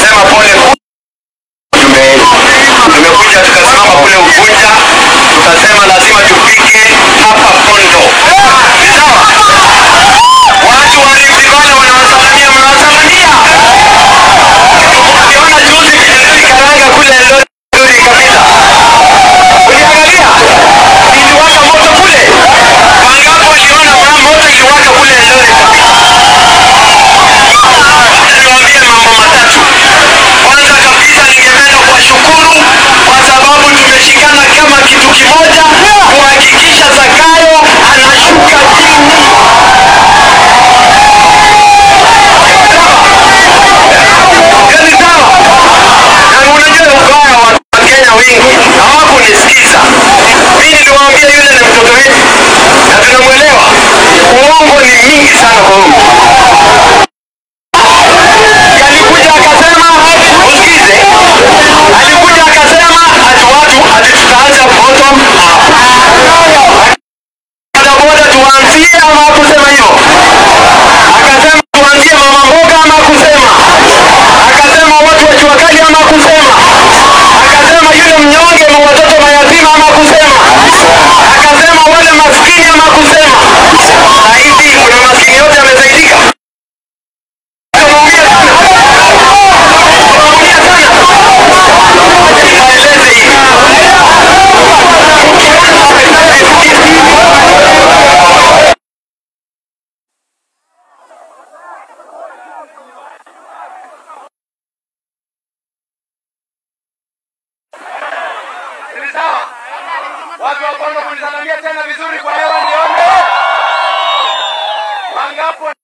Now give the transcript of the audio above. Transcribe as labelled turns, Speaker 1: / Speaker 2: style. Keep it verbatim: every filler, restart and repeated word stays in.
Speaker 1: tukasema pole tume tumekuja tukasimama kule Ugunja tukasema lazima tupike hapa Pondo. Sawa? Watu wa Rift Valley wanawasalimia mnawasalimia. Ukiona juzi vile karanga kule Lori kabisa. Uliangalia? Iliwaka moto kule. Wangapi waliona moto iliwaka kule Lori kabisa. Niwaambie mambo matatu. Kwanza kabisa ningependa kuwashukuru kwa sababu tumeshikana kama kitu kimoja kuhakikisha Zakayo anashuka chini. Yaani sawa? Na unajua ubaya wa Kenya wengi hawakunisikiza. Mimi niliwaambia yule ni mtoto wetu na tunamwelewa. Uongo ni mingi sana kwa huyu. Alikuja akasema usikize. Alikuja akasema ati watu ati tutaanza bottom up. Boda boda tuanzie ama kusema hivyo. Akasema tuanzie mama mboga ama kusema. Akasema watu wa jua kali ama kusema. Akasema yule mnyonge na watoto mayatima ama kusema. Akasema wale maskini ama kusema. Na hivi kuna maskini yote amesaidika. Tunaumia sana. Tunaumia sana. Nieleze hivi. Sawa? Watu wa Pondo kunisalimia tena vizuri kwa hewa nione. Wangapo